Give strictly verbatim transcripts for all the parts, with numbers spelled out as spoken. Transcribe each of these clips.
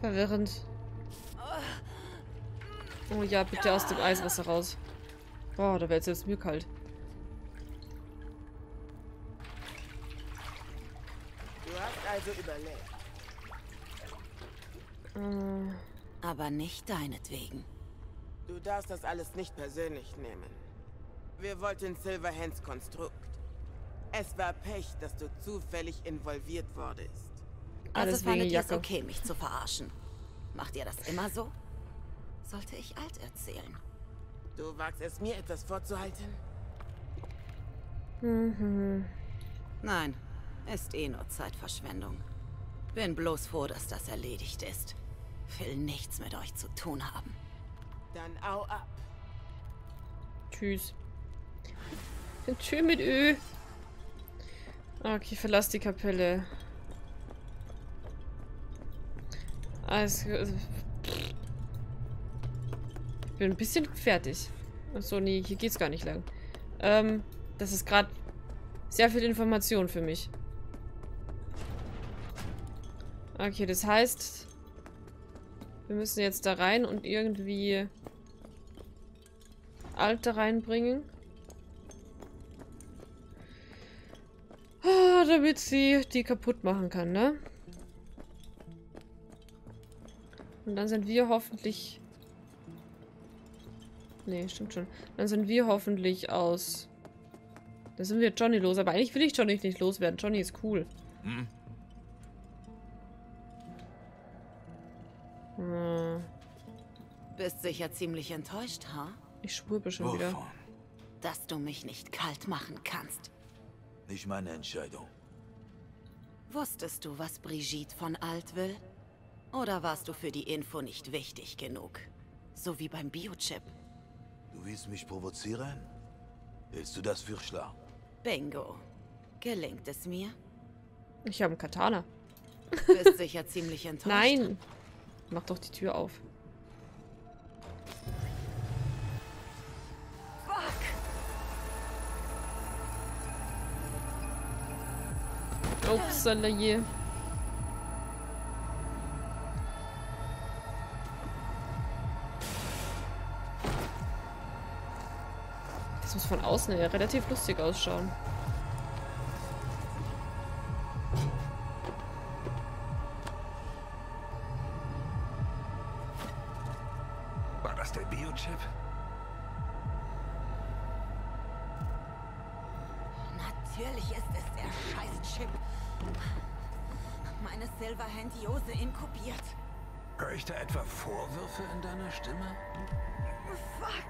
Verwirrend. Oh ja, bitte aus dem Eiswasser raus. Boah, da wäre jetzt selbst mir kalt. Du hast also überlebt. Äh, Aber nicht deinetwegen. Du darfst das alles nicht persönlich nehmen. Wir wollten Silverhands Konstrukt. Es war Pech, dass du zufällig involviert wurdest. alles Also wegen fandet ihr es Jacke. okay, mich zu verarschen? Macht ihr das immer so? Sollte ich alt erzählen? Du wagst es mir, etwas vorzuhalten? Mhm. Nein, ist eh nur Zeitverschwendung. Bin bloß froh, dass das erledigt ist. Will nichts mit euch zu tun haben. Dann au ab. Tschüss. Tschüss mit Ö. Okay, verlass die Kapelle. Also, ich bin ein bisschen fertig. Achso, nee, hier geht's gar nicht lang. Ähm, das ist gerade sehr viel Information für mich. Okay, das heißt, wir müssen jetzt da rein und irgendwie Alte reinbringen. Ah, damit sie die kaputt machen kann, ne? Und dann sind wir hoffentlich... Nee, stimmt schon. Dann sind wir hoffentlich aus... Da sind wir Johnny los. Aber eigentlich will ich Johnny nicht loswerden. Johnny ist cool. Hm? Hm. Bist sicher ziemlich enttäuscht, ha? Huh? Ich schwurbe schon wieder. Wovon? Dass du mich nicht kalt machen kannst. Nicht meine Entscheidung. Wusstest du, was Brigitte von Alt will? Oder warst du für die Info nicht wichtig genug? So wie beim Biochip. Du willst mich provozieren? Willst du das für schlau? Bingo. Gelingt es mir? Ich habe einen Katana. Bist sicher ziemlich enttäuscht. Nein! Mach doch die Tür auf. Fuck! Upsala je. Das muss von außen ja relativ lustig ausschauen. War das der Biochip? Natürlich ist es der Scheiß-Chip. Meine Silverhand-Jose inkubiert. Hör ich da etwa Vorwürfe in deiner Stimme? Fuck.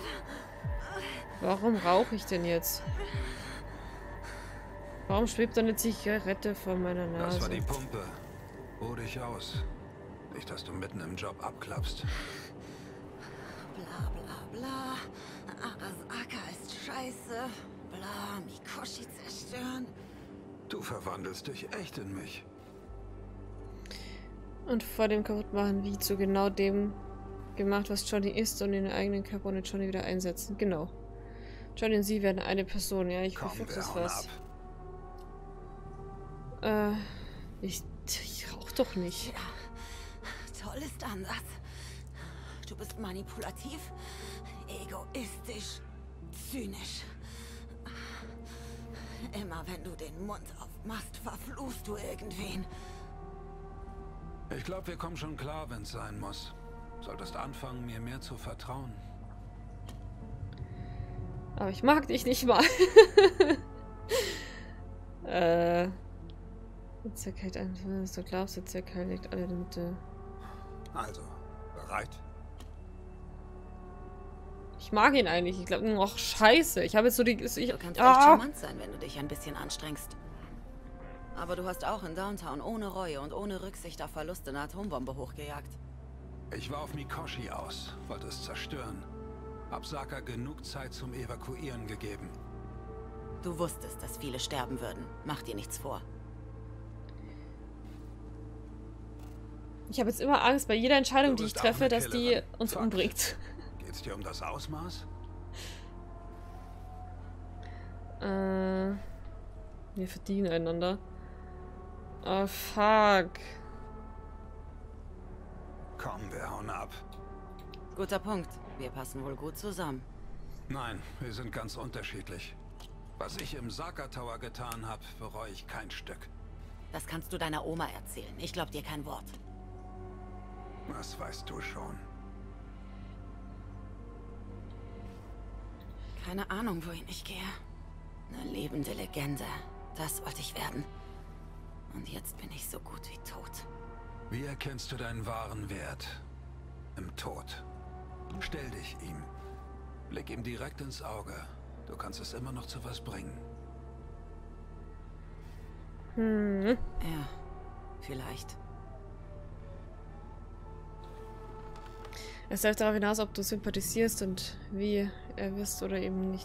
Warum rauche ich denn jetzt? Warum schwebt da eine Zigarette vor meiner Nase? Das war die Pumpe. Ruh dich aus. Nicht, dass du mitten im Job abklappst. Bla bla bla. Arasaka ist scheiße. Bla, Mikoshi zerstören. Du verwandelst dich echt in mich. Und vor dem Kaputtmachen wie zu genau dem gemacht, was Johnny ist und in den eigenen Körper und Johnny wieder einsetzen. Genau. Johnny und sie werden eine Person. Ja, ich Komm, befürchte wir das hauen was. ab. Äh, ich, ich rauch doch nicht. Ja, toll ist anders. Du bist manipulativ, egoistisch, zynisch. Immer wenn du den Mund aufmachst, verfluchst du irgendwen. Ich glaube, wir kommen schon klar, wenn es sein muss. Solltest anfangen, mir mehr zu vertrauen. Aber ich mag dich nicht mal. äh. Zerkeit einfach, du glaubst, der Zerkeit liegt alle in der Mitte. Also, bereit? Ich mag ihn eigentlich. Ich glaube, ach, scheiße. Ich habe jetzt so die... Ich, Du kannst ah! echt charmant sein, wenn du dich ein bisschen anstrengst. Aber du hast auch in Downtown ohne Reue und ohne Rücksicht auf Verluste eine Atombombe hochgejagt. Ich war auf Mikoshi aus, wollte es zerstören. Hab Saka genug Zeit zum Evakuieren gegeben. Du wusstest, dass viele sterben würden. Mach dir nichts vor. Ich habe jetzt immer Angst bei jeder Entscheidung, Du die ich bist auch treffe, eine dass die Killerin. uns Fuck. umbringt. Geht's dir um das Ausmaß? Äh, wir verdienen einander. Oh, fuck. Komm, wir hauen ab. Guter Punkt. Wir passen wohl gut zusammen. Nein, wir sind ganz unterschiedlich. Was ich im Saka Tower getan habe, bereue ich kein Stück. Das kannst du deiner Oma erzählen. Ich glaub dir kein Wort. Das weißt du schon. Keine Ahnung, wohin ich gehe. Eine lebende Legende. Das wollte ich werden. Und jetzt bin ich so gut wie tot. Wie erkennst du deinen wahren Wert? Im Tod. Stell dich ihm. Blick ihm direkt ins Auge. Du kannst es immer noch zu was bringen. Hm. Ja, vielleicht. Es läuft darauf hinaus, ob du sympathisierst und wie er wirst oder eben nicht.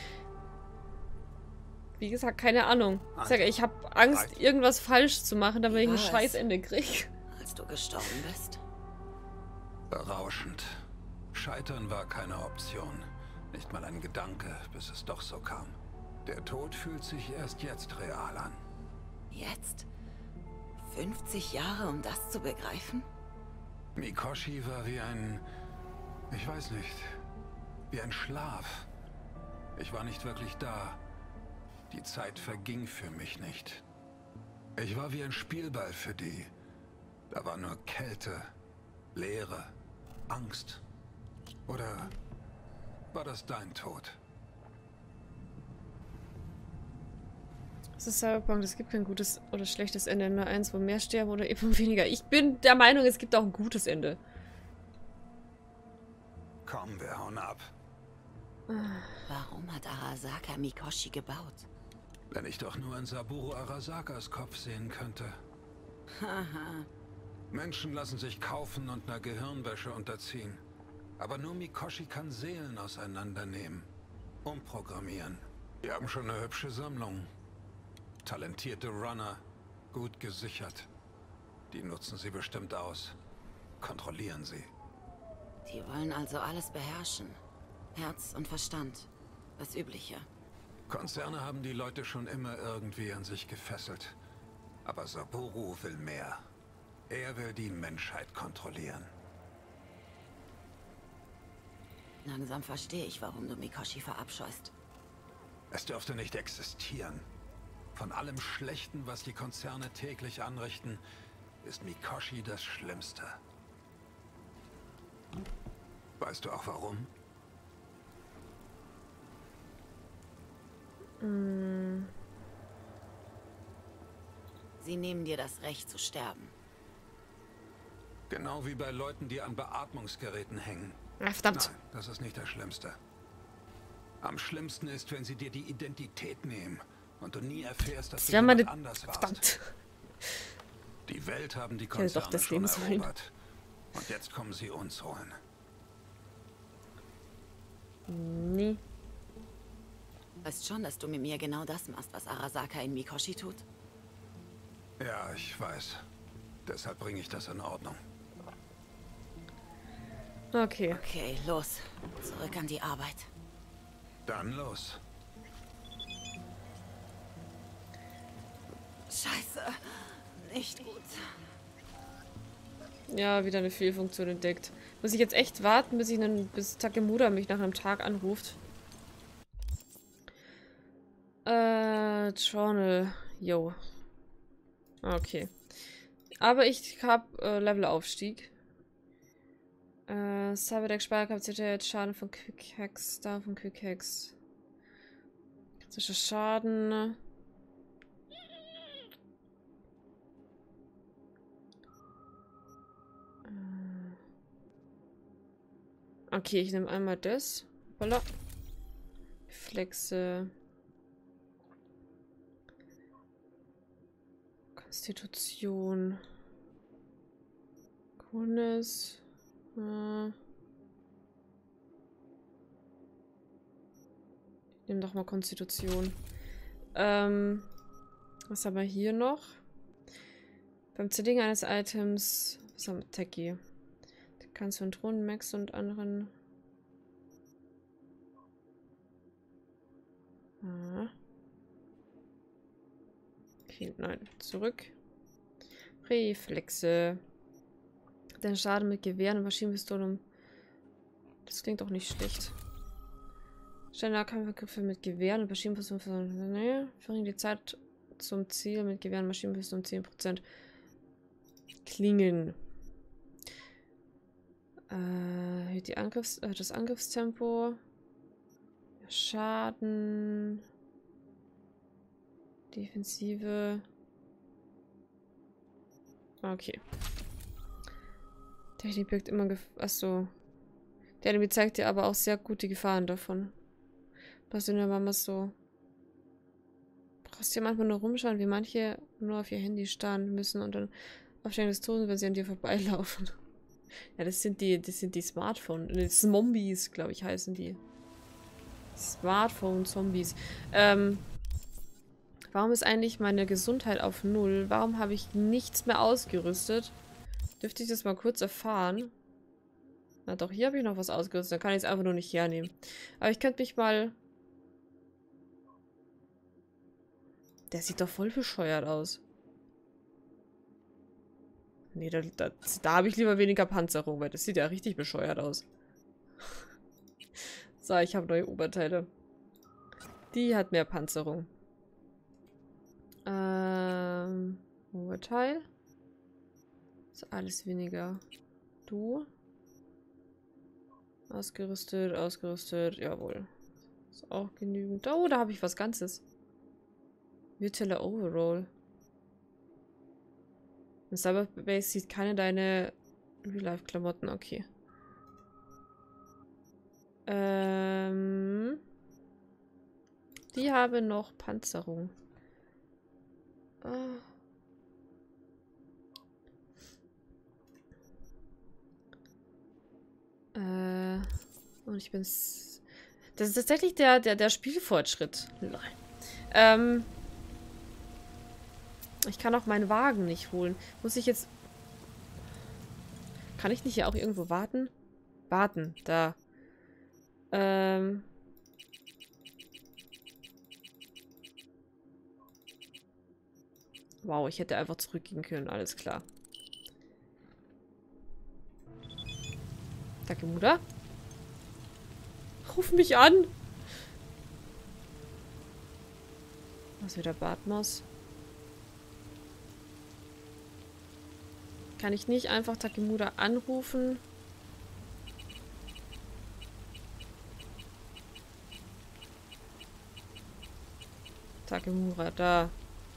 Wie gesagt, keine Ahnung. Ich sage, ich habe Angst, irgendwas falsch zu machen, damit ich ein Scheißende kriege. Als du gestorben bist? Berauschend. Scheitern war keine Option. Nicht mal ein Gedanke, bis es doch so kam. Der Tod fühlt sich erst jetzt real an. Jetzt? fünfzig Jahre, um das zu begreifen? Mikoshi war wie ein... Ich weiß nicht. Wie ein Schlaf. Ich war nicht wirklich da. Die Zeit verging für mich nicht. Ich war wie ein Spielball für die. Da war nur Kälte, Leere, Angst. Oder war das dein Tod? Es ist Cyberpunk, es gibt kein gutes oder schlechtes Ende. Nur eins, wo mehr sterben oder eben weniger. Ich bin der Meinung, es gibt auch ein gutes Ende. Komm, wir hauen ab. Warum hat Arasaka Mikoshi gebaut? Wenn ich doch nur in Saburo Arasakas Kopf sehen könnte. Haha. Menschen lassen sich kaufen und einer Gehirnwäsche unterziehen. Aber nur Mikoshi kann Seelen auseinandernehmen. Umprogrammieren. Die haben schon eine hübsche Sammlung. Talentierte Runner. Gut gesichert. Die nutzen sie bestimmt aus. Kontrollieren sie. Die wollen also alles beherrschen. Herz und Verstand. Das Übliche. Konzerne haben die Leute schon immer irgendwie an sich gefesselt. Aber Saburo will mehr. Er will die Menschheit kontrollieren. Langsam verstehe ich, warum du Mikoshi verabscheust. Es dürfte nicht existieren. Von allem Schlechten, was die Konzerne täglich anrichten, ist Mikoshi das Schlimmste. Weißt du auch warum? Mm. Sie nehmen dir das Recht zu sterben. Genau wie bei Leuten, die an Beatmungsgeräten hängen. Ach, verdammt. Nein, das ist nicht das Schlimmste. Am schlimmsten ist, wenn sie dir die Identität nehmen und du nie erfährst, dass Das du wäre jemand meine... anders warst. Verdammt. Die Welt haben die Ich hätte doch Konzerne das schon nehmen sollen. erobert. Und jetzt kommen sie uns holen. Nee. Weißt schon, dass du mit mir genau das machst, was Arasaka in Mikoshi tut? Ja, ich weiß. Deshalb bringe ich das in Ordnung. Okay. Okay, los. Zurück an die Arbeit. Dann los. Scheiße. Nicht gut. Ja, wieder eine Fehlfunktion entdeckt. Muss ich jetzt echt warten, bis ich einen, bis Takemura mich nach einem Tag anruft? Äh, Journal. Yo. Okay. Aber ich habe äh, Levelaufstieg. Äh, Cyberdeck Speicherkapazität, Schaden von Quick Hacks, da von Quick Hacks. Kritischer Schaden. Okay, ich nehme einmal das. Voila. Flexe. Konstitution. Coolness. Äh. Ich nehme doch mal Konstitution. Ähm. Was haben wir hier noch? Beim Zerlegen eines Items. Was haben wir? Techie. Kannst du von Drohnen, Max und anderen. Ah. Okay, nein. Zurück. Reflexe. Den Schaden mit Gewehren und Maschinenpistolen. Das klingt doch nicht schlecht. Schneller Kampfgriffe mit Gewehren und Maschinenpistolen. Nee, verringern die Zeit zum Ziel mit Gewehren und Maschinenpistolen um zehn Prozent. Klingen. Äh, die Angriffs äh, das Angriffstempo. Schaden. Defensive. Okay. Technik birgt immer Gef Achso. Der Anime zeigt dir aber auch sehr gut die Gefahren davon. Was du ja mal so. Brauchst ja manchmal nur rumschauen, wie manche nur auf ihr Handy starren müssen und dann aufstehen des Todes, wenn sie an dir vorbeilaufen. Ja, das sind die, das sind die Smartphone, die Zombies, glaube ich, heißen die. Smartphone-Zombies. Ähm, warum ist eigentlich meine Gesundheit auf null? Warum habe ich nichts mehr ausgerüstet? Dürfte ich das mal kurz erfahren? Na doch, hier habe ich noch was ausgerüstet. Dann kann ich es einfach nur nicht hernehmen. Aber ich könnte mich mal... Der sieht doch voll bescheuert aus. Nee, da, da, da habe ich lieber weniger Panzerung, weil das sieht ja richtig bescheuert aus. So, ich habe neue Oberteile. Die hat mehr Panzerung. Ähm, Oberteil. Ist alles weniger. Du. Ausgerüstet, ausgerüstet. Jawohl. Ist auch genügend. Oh, da habe ich was Ganzes. Virtuelle Overall. Im Cyberbase sieht keine deine Real-Life-Klamotten. Okay. Ähm. Die haben noch Panzerung. Ah. Äh. Und ich bin's. Das ist tatsächlich der, der, der Spielfortschritt. Nein. Ähm. Ich kann auch meinen Wagen nicht holen. Muss ich jetzt... Kann ich nicht hier auch irgendwo warten? Warten, da. Ähm... Wow, ich hätte einfach zurückgehen können, alles klar. Danke, Mutter. Ruf mich an! Was wieder Bartmaus? Kann ich nicht einfach Takemura anrufen? Takemura, da.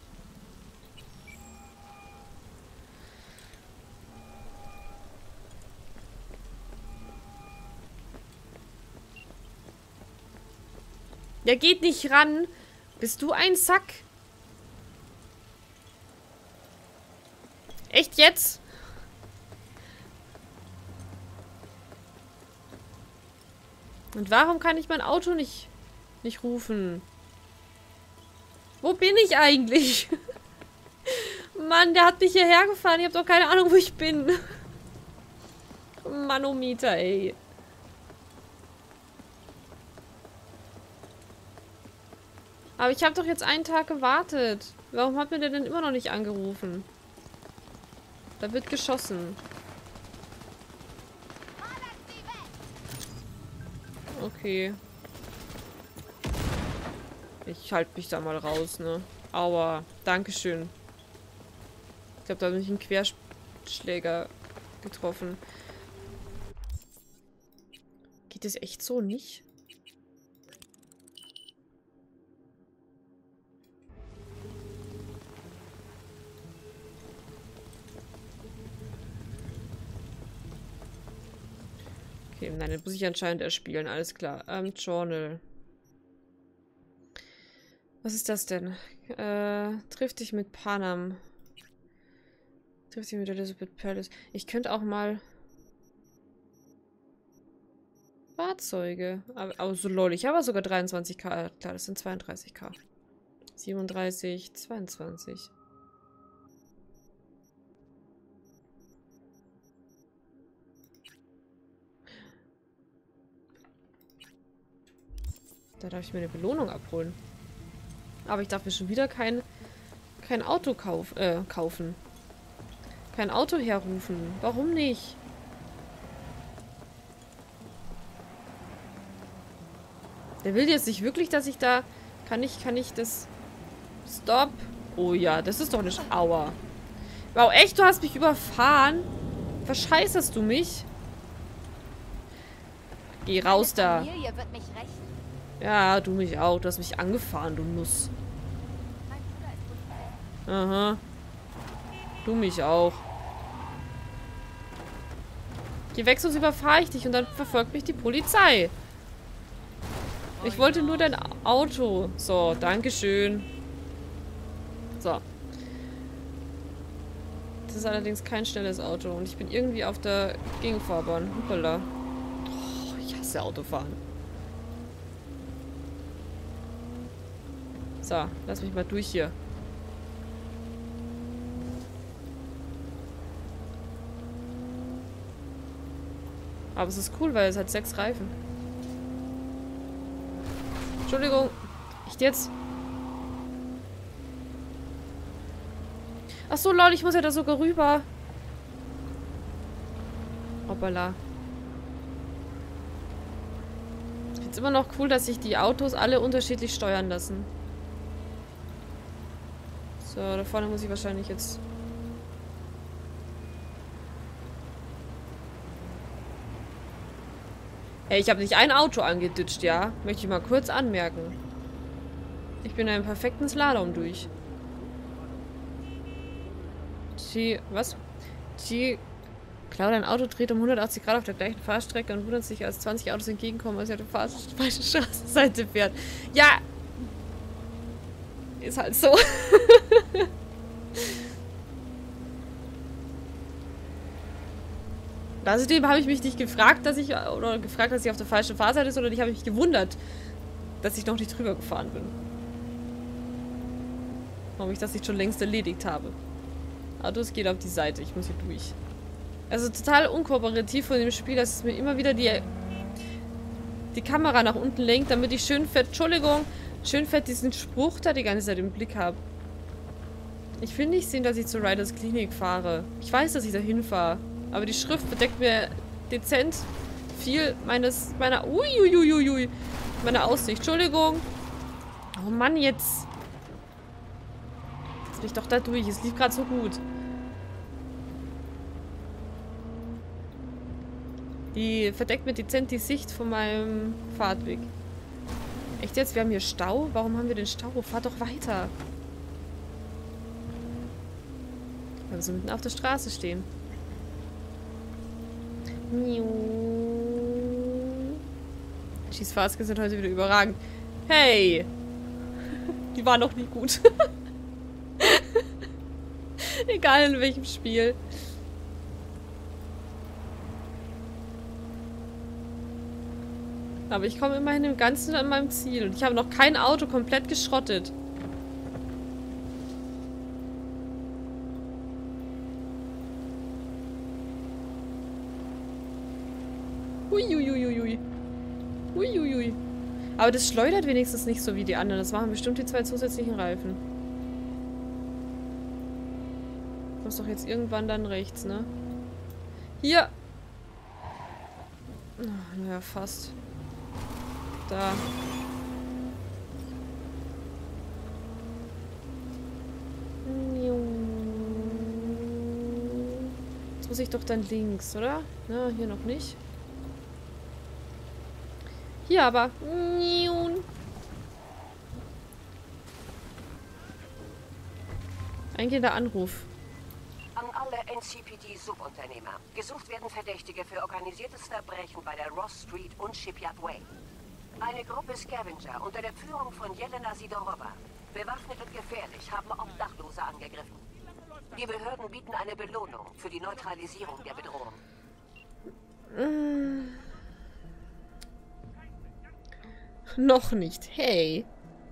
Der geht nicht ran. Bist du ein Sack? Echt jetzt? Und warum kann ich mein Auto nicht, nicht rufen? Wo bin ich eigentlich? Mann, der hat mich hierher gefahren. Ich habe doch keine Ahnung, wo ich bin. Manometer, ey. Aber ich habe doch jetzt einen Tag gewartet. Warum hat mir der denn immer noch nicht angerufen? Da wird geschossen. Okay. Ich halte mich da mal raus, ne? Aua. Dankeschön. Ich glaube, da habe ich einen Querschläger getroffen. Geht das echt so nicht? Okay, nein, den muss ich anscheinend erspielen, alles klar. Ähm, Journal. Was ist das denn? Äh, trifft dich mit Panam. Trifft dich mit Elizabeth Palace. Ich könnte auch mal... Fahrzeuge. Aber, aber so lol, ich habe sogar dreiundzwanzig K. Klar, das sind zweiunddreißig K. siebenunddreißig, zweiundzwanzig. Da darf ich mir eine Belohnung abholen. Aber ich darf mir schon wieder kein, kein Auto kauf, äh, kaufen. kein Auto herrufen. Warum nicht? Der will jetzt nicht wirklich, dass ich da... Kann ich, kann ich das... Stop. Oh ja, das ist doch nicht... Aua. Wow, echt? Du hast mich überfahren? Verscheißerst du mich? Geh raus da. Ja, du mich auch. Du hast mich angefahren, du Nuss. Aha. Du mich auch. Geh weg, sonst überfahre ich dich und dann verfolgt mich die Polizei. Ich wollte nur dein Auto. So, dankeschön. So. Das ist allerdings kein schnelles Auto. Und ich bin irgendwie auf der Gegenfahrbahn. Hoppala. Oh, ich hasse Autofahren. So, lass mich mal durch hier. Aber es ist cool, weil es hat sechs Reifen. Entschuldigung. Echt jetzt? Ach so, lol, ich muss ja da sogar rüber. Hoppala. Ich finde es immer noch cool, dass sich die Autos alle unterschiedlich steuern lassen. So, da vorne muss ich wahrscheinlich jetzt... Hey, ich habe nicht ein Auto angeditscht, ja? Möchte ich mal kurz anmerken. Ich bin einen perfekten Slalom durch. G... Was? G... Klaut ein Auto, dreht um hundertachtzig Grad auf der gleichen Fahrstrecke und wundert sich, als zwanzig Autos entgegenkommen, als er auf der falschen Straßenseite fährt. Ja! Ist halt so. Außerdem habe ich mich nicht gefragt, dass ich, oder gefragt, dass ich auf der falschen Fahrseite ist, sondern ich habe mich gewundert, dass ich noch nicht drüber gefahren bin. Warum ich das nicht schon längst erledigt habe. Autos geht auf die Seite, ich muss hier durch. Also total unkooperativ von dem Spiel, dass es mir immer wieder die, die Kamera nach unten lenkt, damit ich schön fett, Entschuldigung, schön fett diesen Spruch da die ganze Zeit im Blick habe. Ich will nicht sehen, dass ich zur Riders Klinik fahre. Ich weiß, dass ich da hinfahre. Aber die Schrift bedeckt mir dezent viel meines, meiner, uiuiuiui, meiner Aussicht. Entschuldigung. Oh Mann, jetzt. Jetzt bin ich doch da durch. Es lief gerade so gut. Die verdeckt mir dezent die Sicht von meinem Fahrtweg. Echt jetzt? Wir haben hier Stau? Warum haben wir den Stau? Fahr doch weiter. Weil wir so mitten auf der Straße stehen. Schießfahrskins sind heute wieder überragend. Hey! Die waren noch nie gut. Egal in welchem Spiel. Aber ich komme immerhin im Ganzen an meinem Ziel. Und ich habe noch kein Auto komplett geschrottet. Uiuiuiui. Uiuiui. Aber das schleudert wenigstens nicht so wie die anderen. Das machen bestimmt die zwei zusätzlichen Reifen. Du musst doch jetzt irgendwann dann rechts, ne? Hier! Ach, naja, fast. Da. Jetzt muss ich doch dann links, oder? Na, hier noch nicht. Hier aber. Eingehender Anruf. An alle N C P D-Subunternehmer. Gesucht werden Verdächtige für organisiertes Verbrechen bei der Ross Street und Shipyard Way. Eine Gruppe Scavenger unter der Führung von Jelena Sidorova, bewaffnet und gefährlich, haben Obdachlose angegriffen. Die Behörden bieten eine Belohnung für die Neutralisierung der Bedrohung. Mm. Noch nicht. Hey.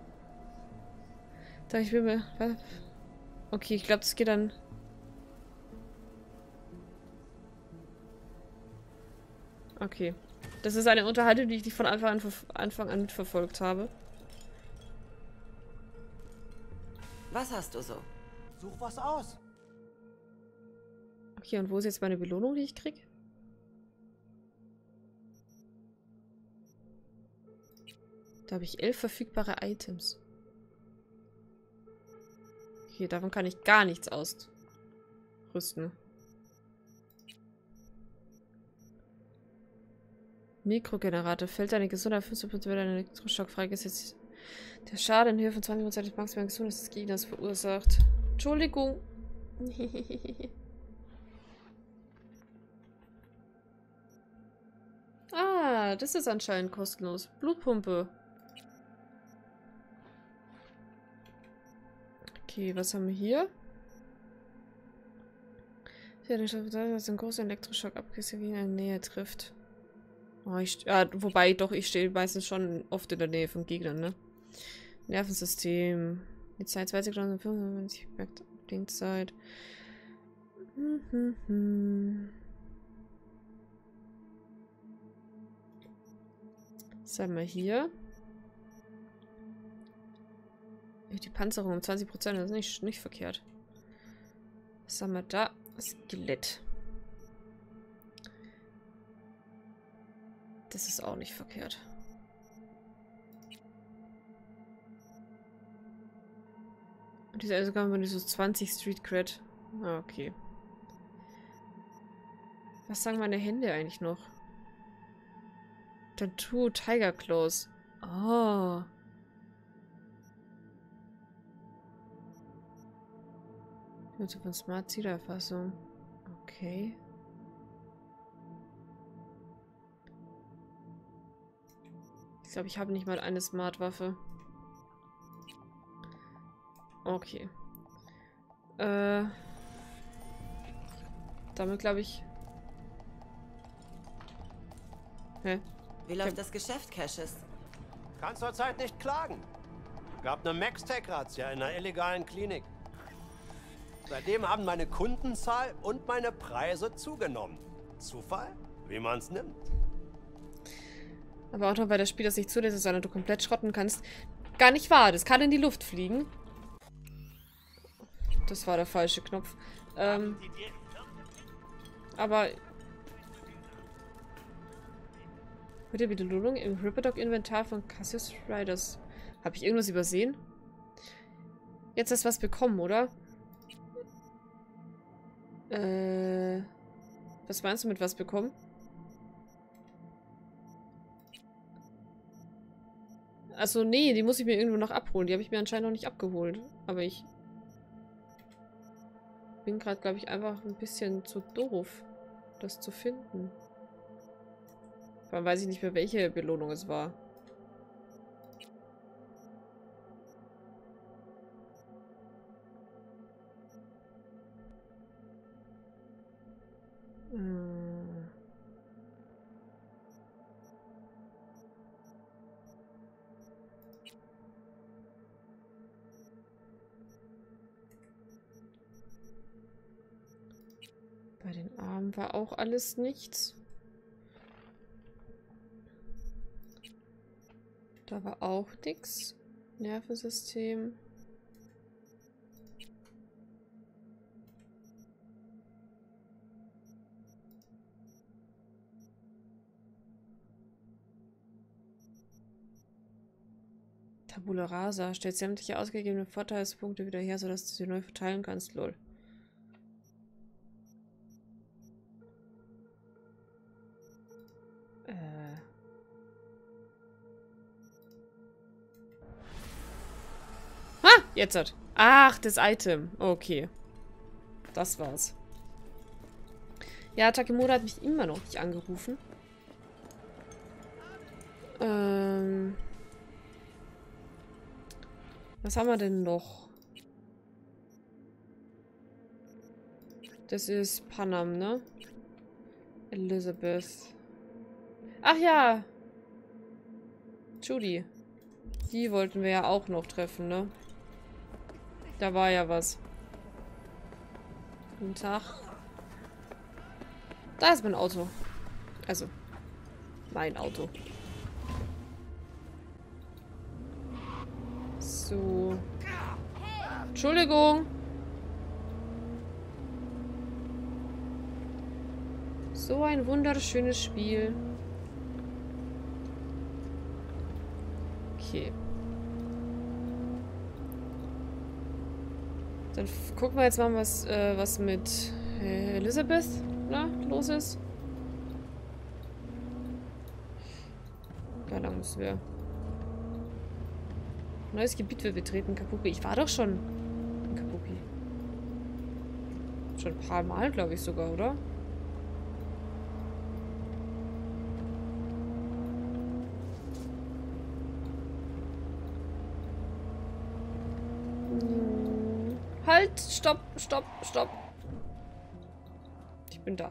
Da ich will mir... Okay, ich glaube, das geht dann... Okay. Das ist eine Unterhaltung, die ich von Anfang an, Anfang an mitverfolgt habe. Was hast du so? Such was aus. Okay, und wo ist jetzt meine Belohnung, die ich krieg? Da habe ich elf verfügbare Items. Okay, davon kann ich gar nichts ausrüsten. Mikrogenerator. Fällt deine Gesundheit fünfzehn Prozent wird ein Elektroschock freigesetzt. Der Schaden in Höhe von zwanzig Prozent des maximalen Gesundheit des Gegners verursacht. Entschuldigung. Ah, das ist anscheinend kostenlos. Blutpumpe. Okay, was haben wir hier? Ja, der Schock, dass ein großer Elektroschock abgesehen wie in der Nähe trifft. Oh, ich, ja, wobei, doch, ich stehe meistens schon oft in der Nähe von Gegnern, ne? Nervensystem. Die Zeit zwei Sekunden fünfundfünfzig Blinkzeit. Hm, hm, hm. Was haben wir hier? Die Panzerung um zwanzig Prozent, das ist nicht, nicht verkehrt. Was haben wir da? Skelett. Das ist auch nicht verkehrt. Und diese also kann man so zwanzig Street Cred. Ah, okay. Was sagen meine Hände eigentlich noch? Tattoo Tiger Claws. Oh. Nutzung von Smart Zielerfassung. Okay. Ich glaube, ich habe nicht mal eine Smart-Waffe. Okay. Äh. Damit glaube ich. Hä? Wie läuft das Geschäft, Cassius? Kann zurzeit nicht klagen. Gab eine Max-Tech-Razzia in einer illegalen Klinik. Seitdem haben meine Kundenzahl und meine Preise zugenommen. Zufall? Wie man's nimmt. Aber auch noch, weil das Spiel das nicht zulässt, sondern du komplett schrotten kannst. Gar nicht wahr, das kann in die Luft fliegen. Das war der falsche Knopf. Ähm, aber... Mit der Belohnung im Ripperdoc-Inventar von Cassius Riders. Habe ich irgendwas übersehen? Jetzt hast du was bekommen, oder? Äh... Was meinst du mit was bekommen? Also nee, die muss ich mir irgendwo noch abholen. Die habe ich mir anscheinend noch nicht abgeholt. Aber ich bin gerade, glaube ich, einfach ein bisschen zu doof, das zu finden. Vor allem weiß ich nicht mehr, welche Belohnung es war. Hm. Bei den Armen war auch alles nichts. Da war auch nichts. Nervensystem. Tabula Rasa. Stellt sämtliche ausgegebene Vorteilspunkte wieder her, sodass du sie neu verteilen kannst. Lol. Jetzt hat. Ach, das Item. Okay. Das war's. Ja, Takemura hat mich immer noch nicht angerufen. Ähm. Was haben wir denn noch? Das ist Panam, ne? Elizabeth. Ach ja. Judy. Die wollten wir ja auch noch treffen, ne? Da war ja was. Guten Tag. Da ist mein Auto. Also, mein Auto. So. Entschuldigung. So ein wunderschönes Spiel. Okay. Dann gucken wir jetzt mal, was, äh, was mit äh, Elizabeth na, los ist. Da lang müssen wir. Neues Gebiet wird betreten, Kabuki. Ich war doch schon in Kabuki. Schon ein paar Mal, glaube ich sogar, oder? Halt! Stopp! Stopp! Stopp! Ich bin da.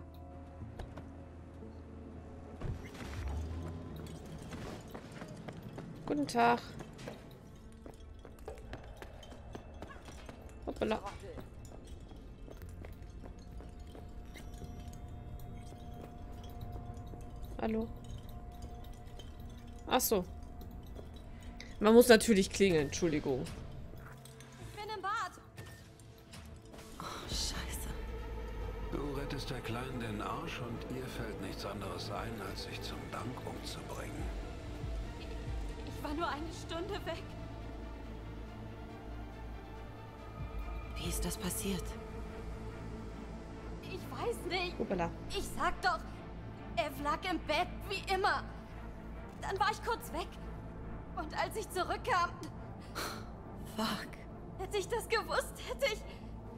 Guten Tag. Hoppala. Hallo. Ach so. Man muss natürlich klingeln, Entschuldigung. Ich bin im Bad. Oh, scheiße. Du rettest der Kleinen den Arsch und ihr fällt nichts anderes ein, als sich zum Dank umzubringen. Ich war nur eine Stunde weg. Wie ist das passiert? Ich weiß nicht. Hoppala. Ich sag doch, er lag im Bett wie immer. Dann war ich kurz weg. Und als ich zurückkam... Fuck. Hätte ich das gewusst, hätte ich...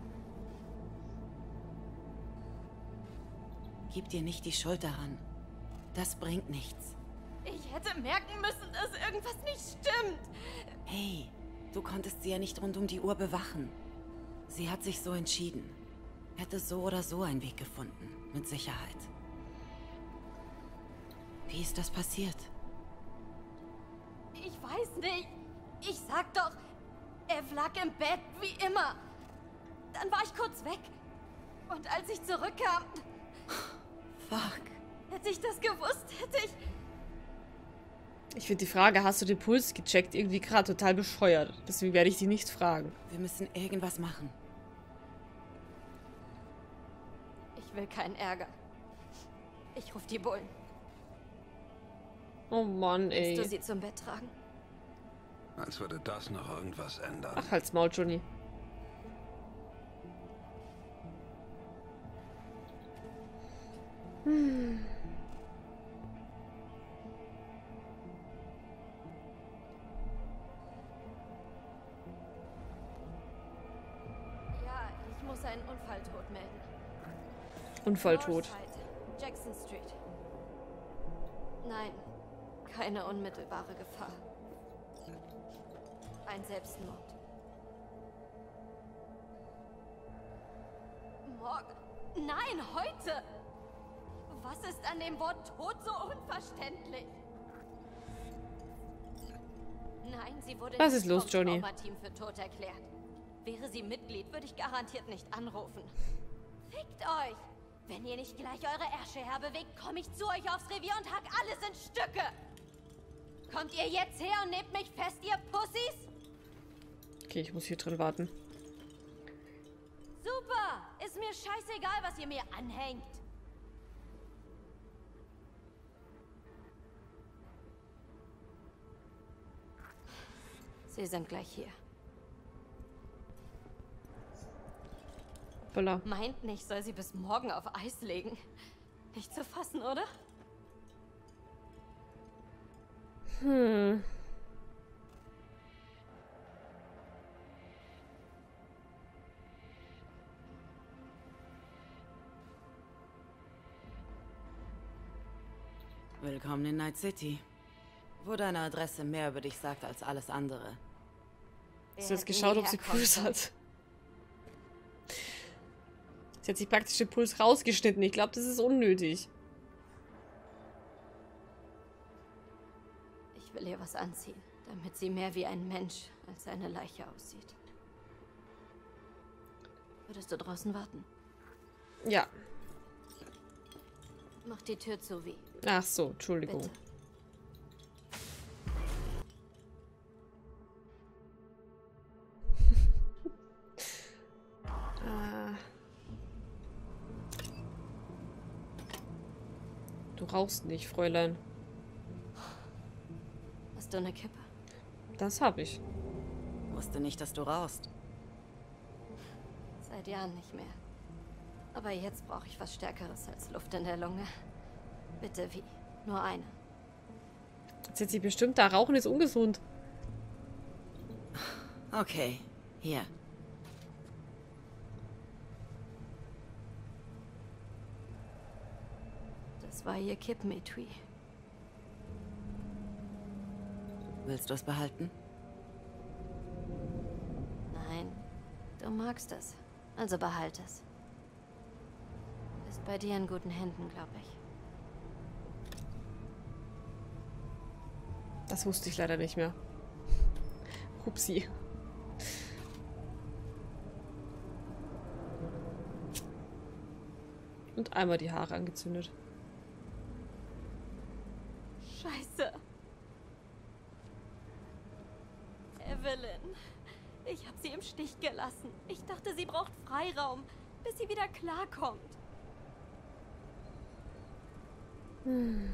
Gib dir nicht die Schuld daran. Das bringt nichts. Ich hätte merken müssen, dass irgendwas nicht stimmt. Hey, du konntest sie ja nicht rund um die Uhr bewachen. Sie hat sich so entschieden. Hätte so oder so einen Weg gefunden. Mit Sicherheit. Wie ist das passiert? Ich weiß nicht. Ich sag doch, er lag im Bett wie immer. Dann war ich kurz weg. Und als ich zurückkam... Fuck. Hätte ich das gewusst, hätte ich... Ich finde die Frage, hast du den Puls gecheckt, irgendwie gerade total bescheuert. Deswegen werde ich die nicht fragen. Wir müssen irgendwas machen. Ich will keinen Ärger. Ich ruf die Bullen. Oh Mann, ey. Willst du sie zum Bett tragen? Als würde das noch irgendwas ändern. Ach, halt's Maul, Johnny. Hm. Ja, ich muss einen Unfalltod melden. Unfalltod. Northside, Jackson Street. Nein, keine unmittelbare Gefahr. Ein Selbstmord. Morgen? Nein, heute! Was ist an dem Wort Tod so unverständlich? Nein, sie wurde Was nicht ist los, vom Johnny? Traumateam für tot erklärt. Wäre sie Mitglied, würde ich garantiert nicht anrufen. Fickt euch! Wenn ihr nicht gleich eure Ärsche herbewegt, komme ich zu euch aufs Revier und hack alles in Stücke! Kommt ihr jetzt her und nehmt mich fest, ihr Pussys? Okay, ich muss hier drin warten. Super! Ist mir scheißegal, was ihr mir anhängt. Sie sind gleich hier. Voila. Meint nicht, soll sie bis morgen auf Eis legen. Nicht zu fassen, oder? Hm. Willkommen in Night City. Wo deine Adresse mehr über dich sagt als alles andere. Hast du jetzt geschaut, ob sie Puls hat? Sie hat sich praktisch den Puls rausgeschnitten. Ich glaube, das ist unnötig. Ich will ihr was anziehen, damit sie mehr wie ein Mensch als eine Leiche aussieht. Würdest du draußen warten? Ja. Mach die Tür zu, wie. Ach so, Entschuldigung. Bitte. Ah. Du rauchst nicht, Fräulein. Hast du eine Kippe? Das habe ich. Wusste nicht, dass du rauchst. Seit Jahren nicht mehr. Aber jetzt brauche ich was Stärkeres als Luft in der Lunge. Bitte, wie? Nur eine. Jetzt hat sie bestimmt, da Rauchen ist ungesund. Okay, hier. Das war ihr Kippen-Etui. Willst du es behalten? Nein, du magst es. Also behalt es. Ist bei dir in guten Händen, glaube ich. Das wusste ich leider nicht mehr. Hupsi. Und einmal die Haare angezündet. Scheiße. Evelyn. Ich habe sie im Stich gelassen. Ich dachte, sie braucht Freiraum, bis sie wieder klarkommt. Hm.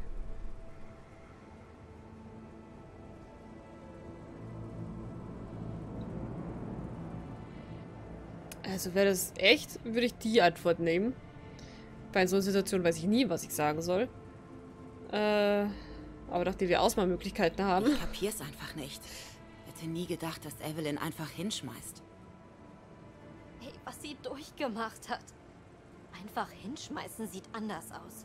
Also wäre das echt, würde ich die Antwort nehmen. Bei so einer Situation weiß ich nie, was ich sagen soll. Äh, aber nachdem wir Auswahlmöglichkeiten haben. Ich kapier's einfach nicht. Hätte nie gedacht, dass Evelyn einfach hinschmeißt. Hey, was sie durchgemacht hat. Einfach hinschmeißen sieht anders aus.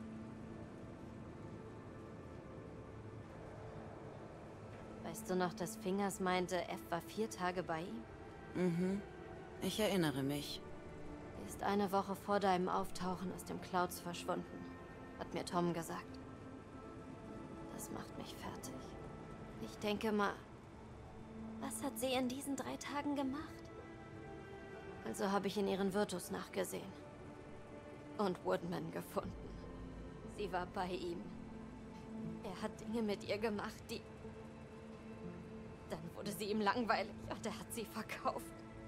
Weißt du noch, dass Fingers meinte, F war vier Tage bei ihm? Mhm. Ich erinnere mich. Sie ist eine Woche vor deinem Auftauchen aus dem Clouds verschwunden, hat mir Tom gesagt. Das macht mich fertig. Ich denke mal, was hat sie in diesen drei Tagen gemacht? Also habe ich in ihren Virtus nachgesehen. Und Woodman gefunden. Sie war bei ihm. Er hat Dinge mit ihr gemacht, die... Dann wurde sie ihm langweilig und er hat sie verkauft.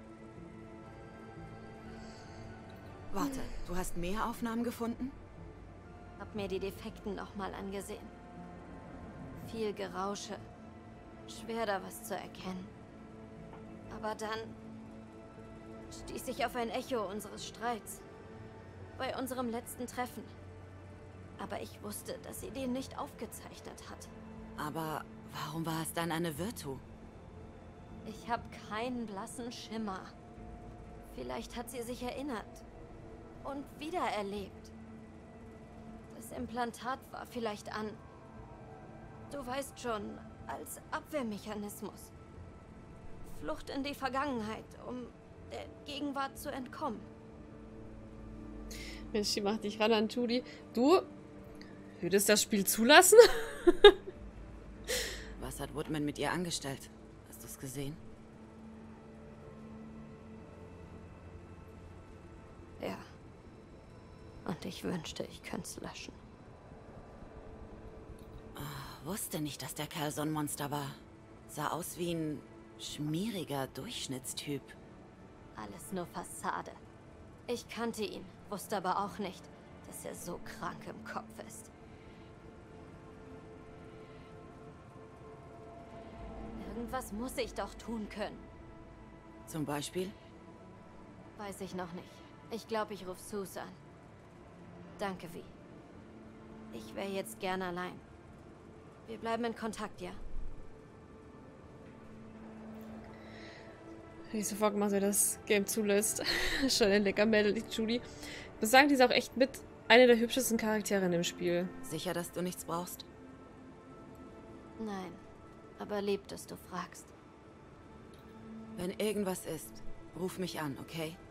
Warte, du hast mehr Aufnahmen gefunden? Hab mir die Defekten nochmal angesehen. Viel Gerausche. Schwer da was zu erkennen. Aber dann stieß ich auf ein Echo unseres Streits. Bei unserem letzten Treffen. Aber ich wusste, dass sie den nicht aufgezeichnet hat. Aber warum war es dann eine Virtu? Ich habe keinen blassen Schimmer. Vielleicht hat sie sich erinnert. Und wiedererlebt. Das Implantat war vielleicht an... Du weißt schon, als Abwehrmechanismus. Flucht in die Vergangenheit, um der Gegenwart zu entkommen. Mensch, die macht dich ran an Judy. Du würdest das Spiel zulassen? Was hat Woodman mit ihr angestellt? Hast du es gesehen? Ja. Und ich wünschte, ich könnte es löschen. Oh, wusste nicht, dass der Kerl so ein Monster war. Sah aus wie ein schmieriger Durchschnittstyp. Alles nur Fassade. Ich kannte ihn, wusste aber auch nicht, dass er so krank im Kopf ist. Irgendwas muss ich doch tun können. Zum Beispiel? Weiß ich noch nicht. Ich glaube, ich rufe Sus an. Danke, Vi. Ich wäre jetzt gern allein. Wir bleiben in Kontakt, ja? Ich sofort mal, so das Game zulässt. Schon ein lecker Mädel, die Judy. Ich muss sagen, die ist auch echt mit einer der hübschesten Charaktere im Spiel. Sicher, dass du nichts brauchst? Nein, aber lieb, dass du fragst. Wenn irgendwas ist, ruf mich an, okay?